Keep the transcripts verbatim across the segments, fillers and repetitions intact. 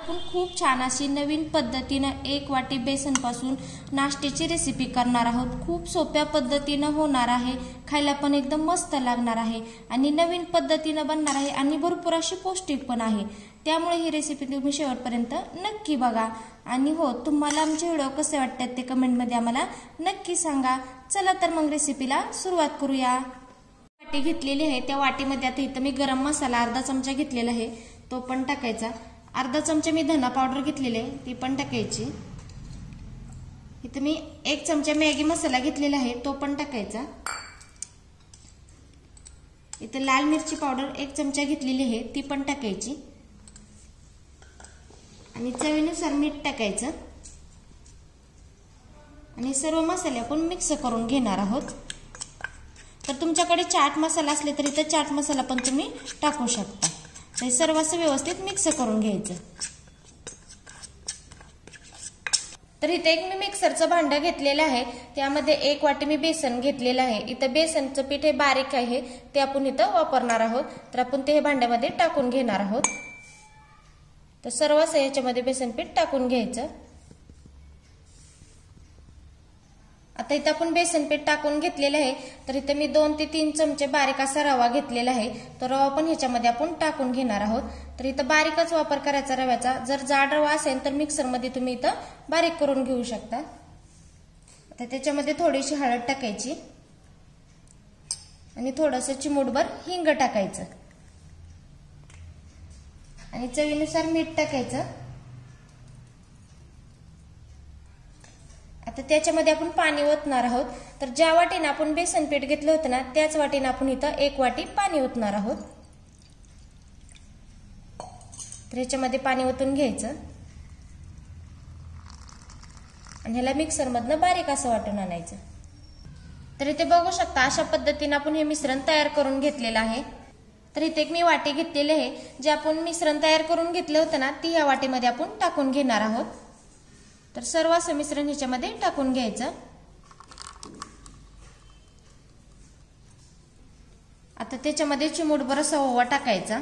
आपण खूप छान अशी नवीन पद्धतीनं एक वाटी बेसन पासून नाश्त्याची रेसिपी करणार आहोत। खूप सोप्या पद्धतीनं होणार आहे, खायला पण एकदम मस्त लागणार आहे आणि नवीन पद्धतीनं बनणार आहे आणि भरपूर अशी पौष्टिक पण आहे। त्यामुळे ही रेसिपी तुम्ही शेवटपर्यंत नक्की बघा आणि हो, तुम्हाला आमचे व्हिडिओ कसे वाटतात ते कमेंट मध्ये आम्हाला नक्की सांगा। चला तर मग रेसिपीला सुरुवात करूया। वाटी घेतलेली आहे, त्या वाटीमध्ये आता इथं मी गरम मसाला अर्धा चमचा घेतलेला आहे, तो पण टाकायचा। अर्धा चमचा मी धना पावडर घेतलेली आहे, ती पण टाकायची। इथं मी एक चमचा मॅगी मसाला घेतलेला आहे, तो पण टाकायचा। इथं लाल मिरची पावडर एक चमचा घेतलेली आहे, ती पण टाकायची आणि चवीनुसार मीठ टाकायचं आणि सर्व मसाले आपण मिक्स करून घेणार आहोत। तर तुमच्याकडे चाट मसाला असले तरी तर चाट मसाला पण तुम्ही टाकू शकता। हे सर्व असं व्यवस्थित मिक्स करून घ्यायचं। तर इथे एक मी मिक्सरचं भांडं घेतलेलं आहे, त्यामध्ये एक वाटी मी बेसन घेतलेलं आहे। इथं बेसनचं पीठ हे बारीक आहे, ते आपण इथं वापरणार आहोत। तर आपण ते भांड्यामध्ये टाकून घेणार आहोत। तर सर्व याच्यामध्ये बेसन पीठ टाकून घ्यायचं। आता इथं आपण बेसन पीठ टाकून घेतलेलं आहे, तर इथं मी दोन ते तीन चमचे बारीक असा रवा घेतलेला आहे, तो रवा पण ह्याच्यामध्ये आपण टाकून घेणार आहोत। तर इथं बारीकच वापर करायचा रव्याचा, जर जाड रवा असेल तर मिक्सर मध्ये तुम्ही इथं बारीक करून घेऊ शकता। आता त्याच्यामध्ये थोडीशी हळद टाकायची आणि थोडंसं चिमूटभर हिंग टाकायचं आणि चवीनुसार मीठ टाकायचं। आता त्याच्यामध्ये आपण पाणी ओतणार आहोत। तर ज्या वाटीने आपण बेसन पीठ घेतलं होतं ना, त्याच वाटीने आपण इथं एक वाटी पाणी ओतणार आहोत। तर याच्यामध्ये पाणी ओतून घ्यायचं आणि ह्याला मिक्सर मधनं बारीक असं वाटून आणायचं। तर इथे बघू शकता, अशा पद्धतीने आपण हे मिश्रण तयार करून घेतलेलं आहे। तर इथे एक मी वाटी घेतलेली आहे, जे आपण मिश्रण तयार करून घेतलं होतं ना, ती ह्या वाटीमध्ये आपण टाकून घेणार आहोत। तर सर्व असं मिश्रण ह्याच्यामध्ये टाकून घ्यायचं। आता त्याच्यामध्ये चिमूटभर असा ओवा टाकायचा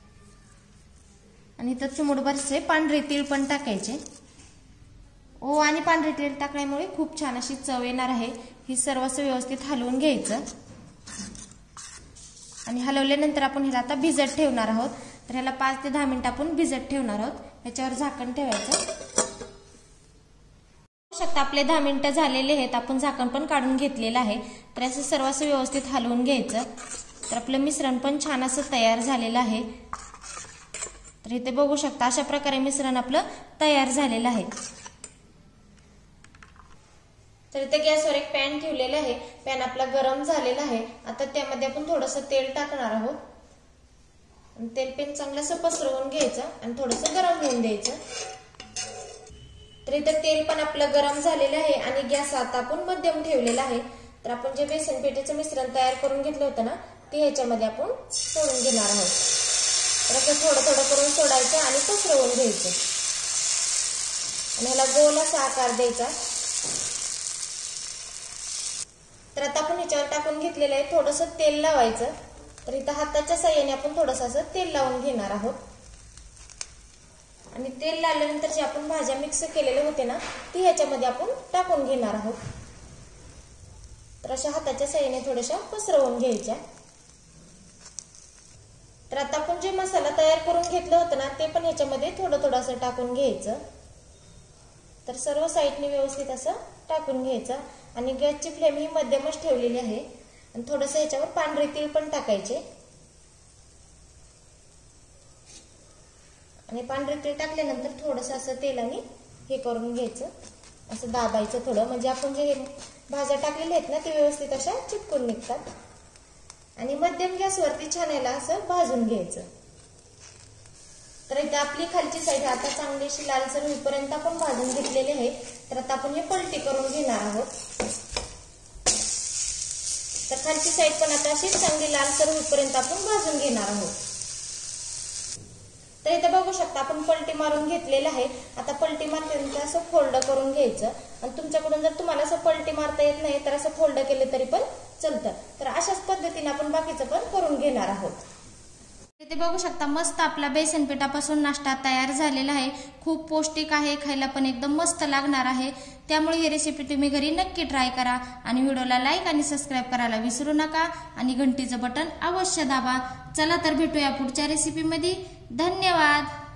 आणि इथं चिमूटभरचे पांढरे तीळ पण टाकायचे। ओवा आणि पांढरे तीळ टाकल्यामुळे खूप छान अशी चव येणार आहे। ही सर्व असं व्यवस्थित हलवून घ्यायचं आणि हलवल्यानंतर आपण ह्याला आता भिजत ठेवणार आहोत। तर ह्याला पाच ते दहा मिनिट आपण भिजत ठेवणार आहोत। ह्याच्यावर झाकण ठेवायचं। शकता आपले दहा मिनिटं झालेले आहेत, आपण झाकण पण काढून घेतलेलं आहे। तर असं सर्व असं व्यवस्थित हलवून घ्यायचं। तर आपलं मिश्रण पण छान असं तयार झालेलं आहे। तर इथे बघू शकता, अशा प्रकारे मिश्रण आपलं तयार झालेलं आहे। तर इथे गॅसवर एक पॅन ठेवलेला आहे, पॅन आपला गरम झालेला आहे। आता त्यामध्ये आपण थोडंसं तेल टाकणार आहोत। तेल पण चांगलं असं पसरवून घ्यायचं आणि थोडंसं गरम होऊन द्यायचं। तर इथं तेल पण आपलं गरम झालेलं आहे आणि गॅस आता आपण मध्यम ठेवलेला आहे। तर आपण जे बेसन पिठाचं मिश्रण तयार करून घेतलं होतं ना, ते ह्याच्यामध्ये आपण सोडून घेणार आहोत। तर असं थोडं थोडं करून सोडायचं आणि पसरवून घ्यायचं आणि ह्याला गोल असा आकार द्यायचा। तर आता आपण ह्याच्यावर टाकून घेतलेलं आहे, थोडंसं तेल लावायचं। तर इथं हाताच्या साह्याने आपण थोडंसं असं तेल लावून घेणार आहोत आणि तेल लावल्यानंतर जे आपण भाज्या मिक्स केलेले होते ना, ती ह्याच्यामध्ये आपण टाकून घेणार आहोत। तर अशा हाताच्या साह्याने थोड्याशा पसरवून घ्यायच्या। तर आता आपण जे मसाला तयार करून घेतलं होतं ना, ते पण ह्याच्यामध्ये थोडं थोडं असं टाकून घ्यायचं। तर सर्व साईडने व्यवस्थित असं टाकून घ्यायचं आणि गॅसची फ्लेम ही मध्यमच ठेवलेली आहे आणि थोडंसं ह्याच्यावर पांढरे तीळ पण टाकायचे आणि पांढरे तीळ टाकल्यानंतर थोडंसं असं तेलाने हे करून घ्यायचं, असं दाबायचं थोडं, म्हणजे आपण जे भाज्या टाकलेल्या आहेत ना, ते व्यवस्थित अशा चिपकून निघतात आणि मध्यम गॅसवरती छान याला असं भाजून घ्यायचं। तर इथे आपली खालची साईड आता चांगली अशी लालसर होईपर्यंत आपण भाजून घेतलेली आहे। तर आता आपण हे पलटी करून घेणार आहोत। तर खालची साईड पण आता अशी चांगली लालसर होईपर्यंत आपण भाजून घेणार आहोत। तर इथे बघू शकता, आपण पलटी मारून घेतलेलं आहे। आता पलटी मारल्यानंतर असं फोल्ड करून घ्यायचं आणि तुमच्याकडून जर तुम्हाला असं पलटी मारता येत नाही तर असं फोल्ड केलं तरी पण चालतं। तर अशाच पद्धतीने आपण बाकीचं पण करून घेणार आहोत। ते बघू शकता मस्त आपला बेसन पिठापासून नाश्ता तयार झालेला आहे। खूप पौष्टिक आहे, खायला पण एकदम मस्त लागणार आहे। त्यामुळे ही रेसिपी तुम्ही घरी नक्की ट्राय करा आणि व्हिडिओला लाईक आणि सबस्क्राईब करायला विसरू नका आणि घंटीचं बटन अवश्य दाबा। चला तर भेटूया पुढच्या रेसिपीमध्ये। धन्यवाद।